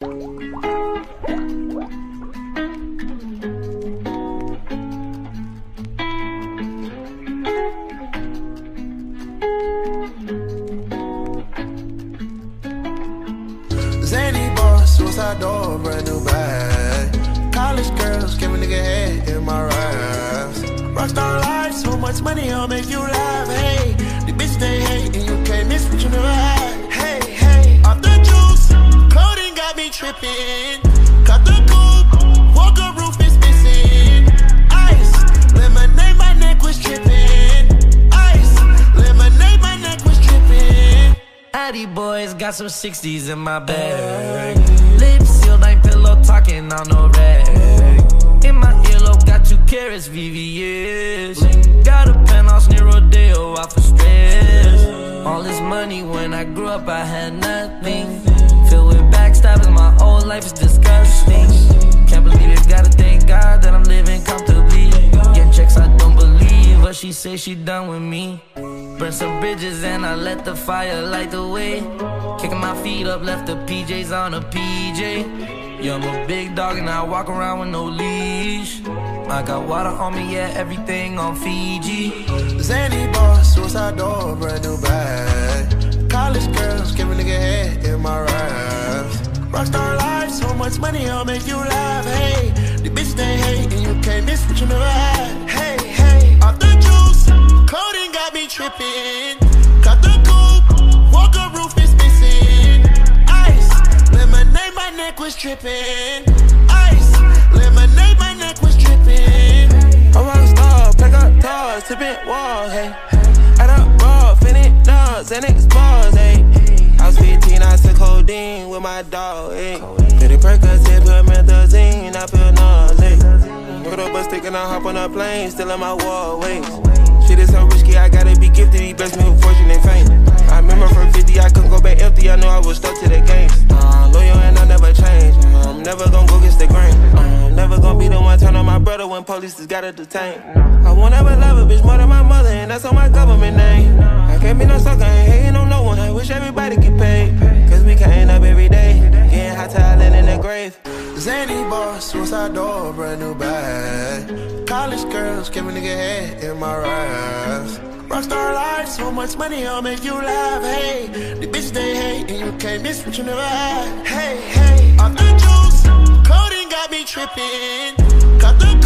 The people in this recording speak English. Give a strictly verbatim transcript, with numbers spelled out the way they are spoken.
Zany boss, suicide door, brand new bag. College girls, give a nigga head in my raps. Rockstar life, so much money, I'll make you laugh. Hey, the bitch they hate, and you can't miss what you never had. Hey, hey, off the juice, clothing got me tripping. Cut the coupe, walker roof is missing. Ice, lemonade, my neck was tripping. Ice, lemonade, my neck was tripping. Addy boys got some sixties in my bag. Lips sealed, ain't pillow talking on no rag. In my earlobe, got two carats, V V S. Got a penthouse near Rodeo, out for stress. All this money, when I grew up, I had nothing. Filled with backstabbing, my whole life is disgusting. Can't believe it, gotta thank God that I'm living comfortably. Getting checks, I don't believe, but she say she done with me. Burn some bridges and I let the fire light the way. Kicking my feet up, left the P Js on a P J. Yeah, I'm a big dog and I walk around with no leash. I got water on me, yeah, everything on Fiji. Zany boss, suicide door, brand new bag. College girls, give a nigga head in my raps. Rockstar life, so much money, I'll make you laugh. Hey, the bitch they hate, and you can't miss what you never had. Hey, hey, off the juice, clothing got me tripping. Cut the coupe, walker roof is missing. Ice, lemonade, my neck was tripping. Ice, lemonade, my neck was tripping. A rock star, pack up toys, tipping walls, hey. Add up raw, finish nuts, and explores, hey. I was fifteen, I took codeine with my dog, hey. fifty Percocet, put methazine, I feel nauseous. Put up a stick and I hop on a plane, still in my wall, waist. Shit is so risky, I gotta be gifted. He blessed me with fortune and fame. I remember from fifty, I couldn't go back empty. I know I was stuck to the game. Uh, loyal and I never change. Uh, I'm never gonna go against the grain. Uh, I'm never gonna be the one turn on my brother when police just gotta detain. I won't ever love a bitch more than my mother, and that's on my government name. I can't be no sucker, ain't hating on no one. I wish everybody get paid, cause we can't up every day. Getting hot talent in the grave. Zany boss, suicide door, brand new bag. College girls, give a nigga head in my raps. Rockstar life, so much money, I'll make you laugh. Hey, the bitch they hate, and you can't miss what you never had. Hey, hey, off the juice, clothing got me tripping. Cut the